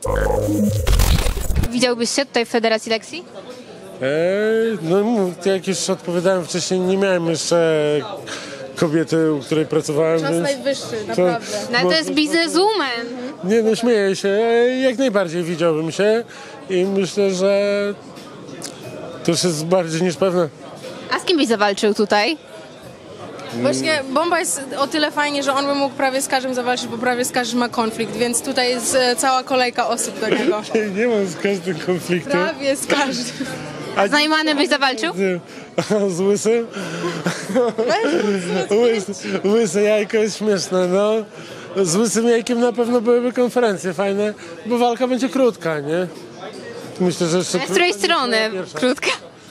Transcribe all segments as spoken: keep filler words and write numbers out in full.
Widziałbyś się tutaj w Federacji Lexi? Eee, no jak już odpowiadałem wcześniej, nie miałem jeszcze kobiety, u której pracowałem. Czas więc najwyższy, naprawdę. No ale to jest bizneswoman. Nie no, śmieję się. Jak najbardziej widziałbym się i myślę, że to już jest bardziej niż pewne. A z kim byś zawalczył tutaj? Właśnie Bomba jest o tyle fajnie, że on by mógł prawie z każdym zawalczyć, bo prawie z każdym ma konflikt, więc tutaj jest e, cała kolejka osób do niego. Nie, nie mam z każdym konfliktu. Prawie z każdym. A z Najmanem byś zawalczył? A z łysym? Łysy, łyse jajko jest śmieszne, no. Z łysym jajkiem na pewno byłyby konferencje fajne, bo walka będzie krótka, nie? Myślę, że jeszcze... A z której strony? Krótka.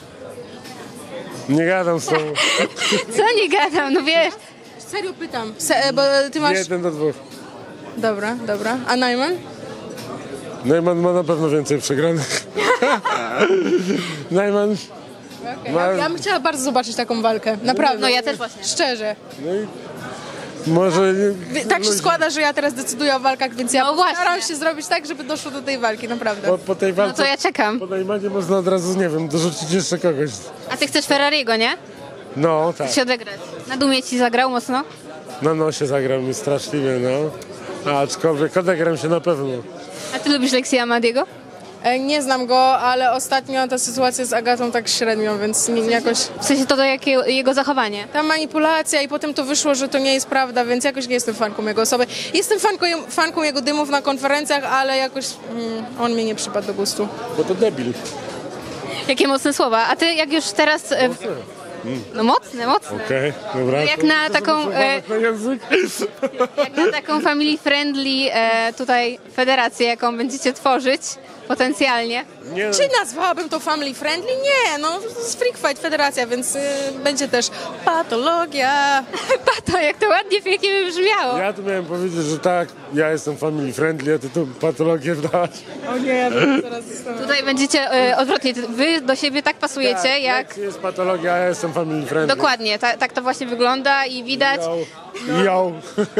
Nie gadam z tobą. Co nie gadam, no wiesz. Serio pytam, Se, bo ty masz... Jeden do dwóch. Dobra, dobra. A Najman? Najman ma na pewno więcej przegranych. Najman... Okay. Ja, ja bym chciała bardzo zobaczyć taką walkę, naprawdę. No ja też właśnie. Szczerze. No i może... Wie- Tak się składa, że ja teraz decyduję o walkach, więc ja No właśnie. staram się zrobić tak, żeby doszło do tej walki, naprawdę. Po, po tej No walce... to ja czekam. Po Najmanie można od razu, nie wiem, dorzucić jeszcze kogoś. A ty chcesz Ferrariego, nie? No, tak. Się odegrać. Na dumie ci zagrał mocno? Na nosie zagrał mi straszliwie, no. Aczkolwiek odegram się na pewno. A ty lubisz Lexi Amadiego? E, Nie znam go, ale ostatnio ta sytuacja z Agatą tak średnio, więc nie, jakoś... W sensie to, to jakie, jego zachowanie. Ta manipulacja i potem to wyszło, że to nie jest prawda, więc jakoś nie jestem fanką jego osoby. Jestem fanką, fanką jego dymów na konferencjach, ale jakoś mm, on mi nie przypadł do gustu. Bo to debil. Jakie mocne słowa. A ty jak już teraz... E, no mocne, mocne. Okej, dobra. No jak to- na to taką, muszę e, uważać na język. Jak na taką family friendly e, tutaj federację, jaką będziecie tworzyć potencjalnie. Nie, no. Czy nazwałabym to family friendly? Nie, no z Freak Fight Federacja, więc y, będzie też patologia. Pato, jak to ładnie, pięknie by brzmiało. Ja tu miałem powiedzieć, że tak, ja jestem family friendly, a ty tu patologię wdałaś. O nie, ja zaraz zostanę. Tutaj będziecie e, odwrotnie, wy do siebie tak pasujecie, Tak, jak... jest patologia, a ja jestem family friendly. Dokładnie, ta, tak to właśnie wygląda i widać. Yo. Yo.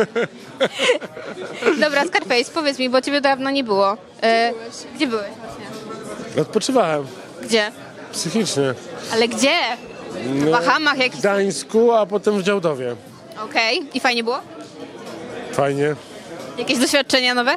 Dobra, Scarface, powiedz mi, bo ciebie dawno nie było. E, gdzie byłeś właśnie? Odpoczywałem Gdzie? psychicznie. Ale gdzie? W Bahamach W jakiś... Gdańsku, a potem w Działdowie. Okej, i fajnie było? Fajnie. Jakieś doświadczenia nowe?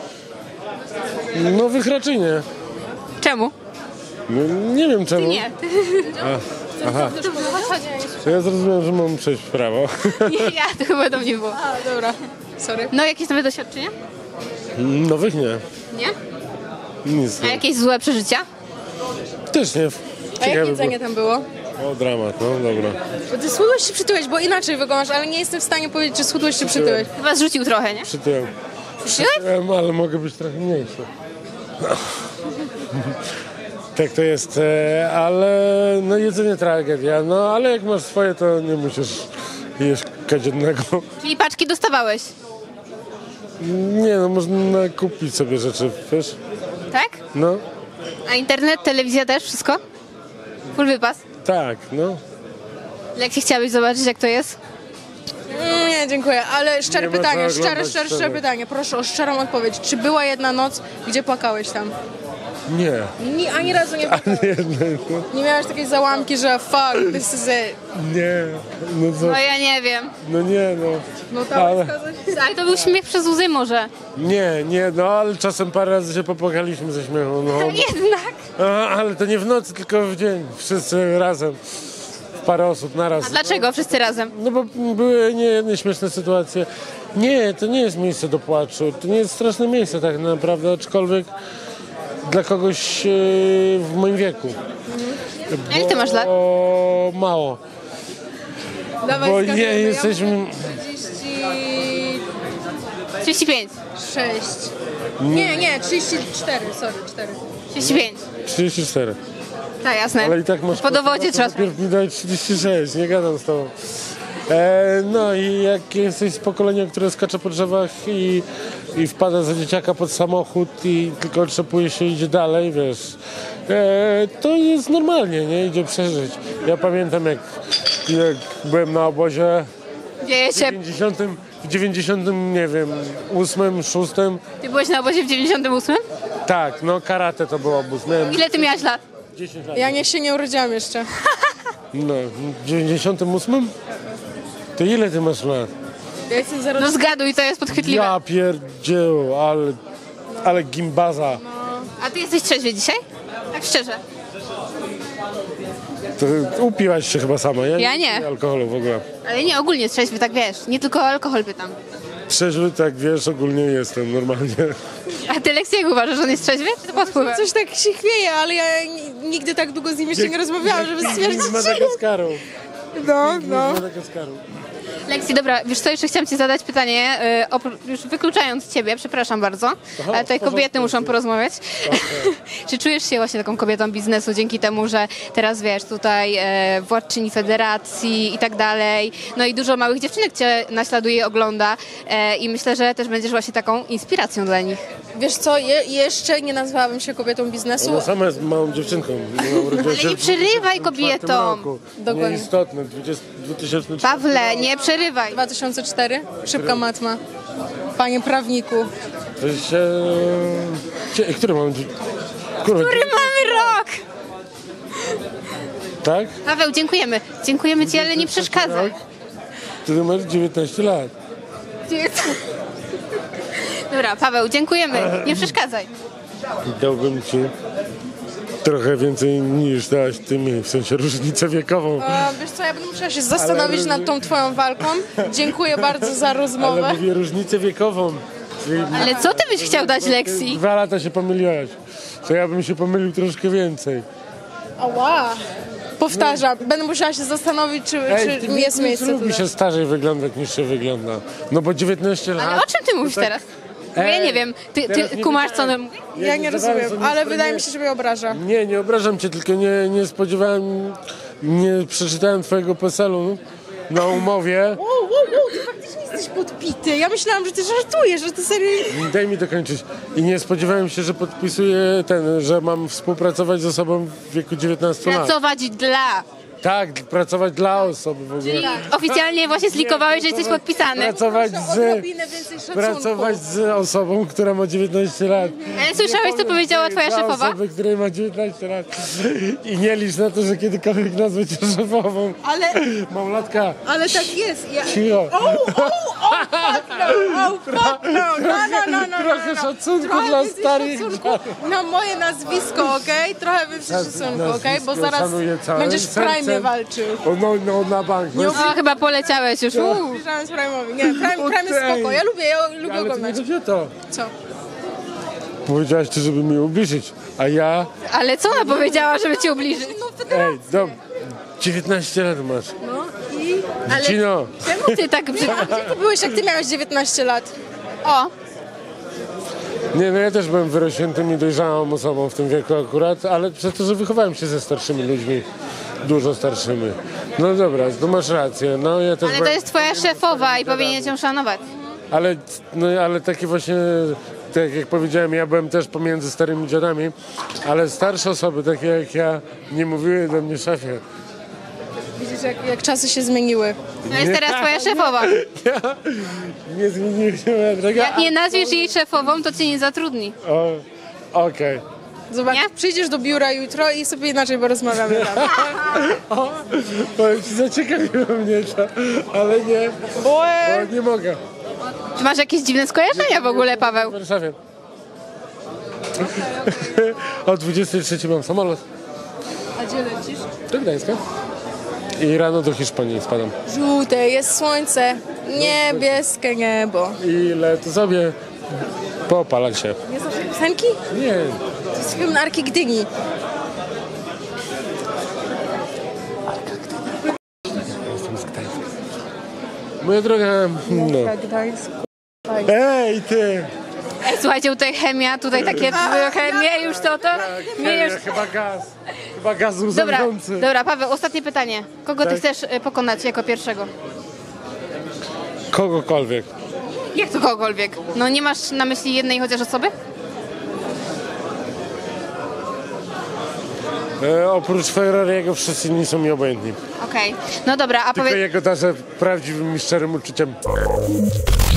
No raczej nie. Czemu? No, nie wiem czemu. Nie. Aha. To ja zrozumiałem, że mam przejść w prawo. Nie, ja, to chyba do mnie było. A, dobra, sorry. No, jakieś nowe doświadczenia? Nowych nie. Nie? Nic A nie. jakieś złe przeżycia? Też nie. A jak Ciekawe jedzenie tam było? było. O, dramat, no dobra. Bo ty schudłeś czy przytyłeś, bo inaczej wyglądasz, ale nie jestem w stanie powiedzieć, czy schudłeś czy przytyłeś. Chyba zrzucił trochę, nie? Przytyłem. Przytyłeś? Przytyłem, ale mogę być trochę mniejszy. Tak to jest, e, ale no jedzenie tragedia. No ale jak masz swoje, to nie musisz jeść codziennego. Czyli paczki dostawałeś, Nie no, można kupić sobie rzeczy, wiesz? tak? No, A internet, telewizja też, wszystko? Full wypas? tak, no. Lexi, chciałbyś zobaczyć, jak to jest? Mm, Nie, dziękuję, ale szczere Nie ma co pytanie, szczere, oglądać szczere, wtedy. szczere pytanie. Proszę o szczerą odpowiedź. Czy była jedna noc, gdzie płakałeś tam? Nie. Ni, ani razu nie płakałeś. Nie, nie, no, Nie miałeś takiej załamki, że fuck, this is it. nie. No co? No ja nie wiem. No nie, no. No tak, Ale, zgadza się. Ale to był śmiech przez łzy może. nie, nie, no ale czasem parę razy się popłakaliśmy ze śmiechu, no. Jednak. A, ale to nie w nocy, tylko w dzień. Wszyscy razem. Parę osób naraz. A dlaczego wszyscy razem? No bo były niejedne śmieszne sytuacje. Nie, to nie jest miejsce do płaczu. To nie jest straszne miejsce tak naprawdę, aczkolwiek dla kogoś e, w moim wieku. A ile ty masz lat? O, mało. Dawaj, Bo zgadujemy. nie Ja jesteśmy... mam trzydzieści trzydzieści pięć. sześć. Nie, nie, trzydzieści cztery, sorry, cztery. trzydzieści pięć. trzydzieści cztery. Tak, jasne. Ale i tak masz... Po dowodzie trzeba sprawdzić. Najpierw mi daj trzydzieści sześć, nie gadam z tobą. E, no i jak jesteś z pokolenia, które skacze po drzewach i, i wpada za dzieciaka pod samochód i tylko otrzepuje się i idzie dalej, wiesz, e, to jest normalnie, nie? Idzie przeżyć. Ja pamiętam jak, jak byłem na obozie Dzieje w się. dziewięćdziesiątym, w dziewięćdziesiątym, nie wiem, ósmym, szóstym. Ty byłeś na obozie w dziewięćdziesiątym ósmym? Tak, no karate to był obóz. Miałem Ile ty miałeś lat? dziesięć lat. Ja nie się nie urodziłam jeszcze. No, w dziewięćdziesiątym ósmym? To ile ty masz lat? Ja jestem zero... No zgaduj, to jest podchwytliwe. Ja pierdzieł, ale, ale gimbaza. A ty jesteś trzeźwy dzisiaj? Tak szczerze. To upiłaś się chyba sama, ja, Ja nie. piję alkoholu w ogóle. Ale nie, ogólnie trzeźwy, tak wiesz. Nie tylko o alkohol pytam. Trzeźwy, tak wiesz, ogólnie jestem normalnie. A ty, Lexi, jak uważasz, że on jest trzeźwy? Czy to pod wpływem? Coś tak się chwieje, ale ja n- nigdy tak długo z nim jeszcze nie rozmawiałam, żeby stwierdzić, Z że... Madagaskaru. No, Z no. Madagaskaru. Lexi, dobra, wiesz co, jeszcze chciałam ci zadać pytanie, y, opró- już wykluczając ciebie, przepraszam bardzo, ale tutaj w porządku. kobiety muszą porozmawiać. Czy czujesz się właśnie taką kobietą biznesu dzięki temu, że teraz wiesz, tutaj e, władczyni federacji i tak dalej, no i dużo małych dziewczynek cię naśladuje, ogląda e, i myślę, że też będziesz właśnie taką inspiracją dla nich. Wiesz co, je, jeszcze nie nazwałabym się kobietą biznesu. Ona sama jest małą dziewczynką. Ale nie przerywaj kobietom. Dokładnie. Nieistotne, dwudziesty, dwa tysiące czwarty. Pawle, nie przerywaj. dwa tysiące cztery, szybka matma. Panie prawniku. To się... Cie- Który mam... Kurwa, Który mamy rok? tak? Paweł, dziękujemy. Dziękujemy ci, ale nie przeszkadzaj. Ty masz dziewiętnaście lat. Dobra, Paweł, dziękujemy. Nie przeszkadzaj. Dałbym ci trochę więcej niż dałaś ty mi, w sensie różnicę wiekową. A, wiesz co, ja bym musiała się zastanowić Ale- nad tą twoją walką. Dziękuję bardzo za Ale rozmowę. mówię różnicę wiekową. Czyli Ale co ty byś chciał dać Lexi? dwa lata się pomyliłaś. To ja bym się pomylił troszkę więcej. Ała. Powtarzam, będę musiała się zastanowić, czy, Ej, czy ty jest nie miejsce lubi tutaj. się starzej wyglądać niż się wygląda. No bo dziewiętnaście lat... Ale o czym ty mówisz tak- teraz? Bo ja nie wiem. Ty, Teraz ty nie kumasz, co wiedziałem. on mówi? Ja nie zdawałem rozumiem, sobie ale sprawę- wydaje mi się, że mnie obraża. Nie, nie obrażam cię, tylko nie, nie spodziewałem, nie przeczytałem twojego PESEL-u na umowie. Wow, wow, wow, ty faktycznie jesteś podpity. Ja myślałam, że ty żartujesz, że ty serio... Daj mi dokończyć. I nie spodziewałem się, że podpisuję ten, że mam współpracować z osobą w wieku dziewiętnastu lat. Pracować dla. Tak, pracować dla osoby w ogóle. Czyli oficjalnie właśnie zlikowałeś, że jesteś podpisany. Pracować Proszę z, o odrobinę więcej szacunku. pracować z osobą, która ma dziewiętnaście lat. Ale słyszałeś, co powiedziała twoja Dla szefowa? osoby, której ma dziewiętnaście lat. I nie licz na to, że kiedykolwiek nazwę cię szefową. Ale, Małolatka, ale tak jest. Ja... cicho. Oh, oh, oh, fuck no, oh, fuck no, no, no, no, no, no, Trochę no. szacunku Trochę dla więcej starych szacunku dziadów. na moje nazwisko, okej? Trochę więcej szacunku, okej? Bo Nazwisko zaraz szanuję całym będziesz w prime sercem. walczył. O, no, no, na bank. Nie O, chyba poleciałeś już. Uuu. Ubliżałem z Prime'owi. Nie, Prime, Prime jest Okej. spoko. Ja lubię, ja lubię Ale to nie oglądać. chodzi o to. Co? Powiedziałaś ty, żeby mi ubliżyć, a ja... Ale co ona powiedziała, żeby cię ubliżyć? Ej, dom, dziewiętnaście lat masz. No i... Ale Cino, Czemu ty tak brzydko? gdzie ty byłeś, jak ty miałeś dziewiętnaście lat? O, nie, no ja też byłem wyrośniętym i dojrzałą osobą w tym wieku akurat, ale przez to, że wychowałem się ze starszymi ludźmi, dużo starszymi. No dobra, to masz rację, no ja też ale to byłem- jest twoja szefowa i powinien cię szanować. Ale, no, ale takie właśnie, tak jak powiedziałem, ja byłem też pomiędzy starymi dziadami, ale starsze osoby, takie jak ja, nie mówiły do mnie szefie. Widzisz, jak, jak czasy się zmieniły. To jest teraz twoja szefowa. Ja nie zmieniłem się. Tak, Jak nie nazwiesz jej szefową, to cię nie zatrudni. o, okej. Zobacz, Nie? przyjdziesz do biura jutro i sobie inaczej porozmawiamy tam. O, powiem ci, zaciekawiło mnie to, ale nie, bo nie mogę. Czy masz jakieś dziwne skojarzenia w ogóle, Paweł? W Warszawie. O dwudziestej trzeciej mam samolot A gdzie lecisz? do Gdańska i rano do Hiszpanii spadam. Żółte jest słońce, niebieskie niebo. I lecę sobie popalać się. Nie znasz tej piosenki? Nie, To jest film Arki Gdyni. jestem z Gdańska. Moja droga, no. Gdańsk. Ej, ty! Ej, słuchajcie, tutaj chemia, tutaj takie trochę, nie już to, to, nie już... Ej, chyba gaz. Chyba gaz Dobra, łzawiący. dobra, Paweł, ostatnie pytanie. Kogo ty Tak. chcesz y, pokonać jako pierwszego? Kogokolwiek. Jak to kogokolwiek? No nie masz na myśli jednej chociaż osoby? E, oprócz Ferrariego wszyscy inni są mi obojętni. Okej, no dobra, a Tylko powiedz... jego darzę prawdziwym i szczerym uczuciem.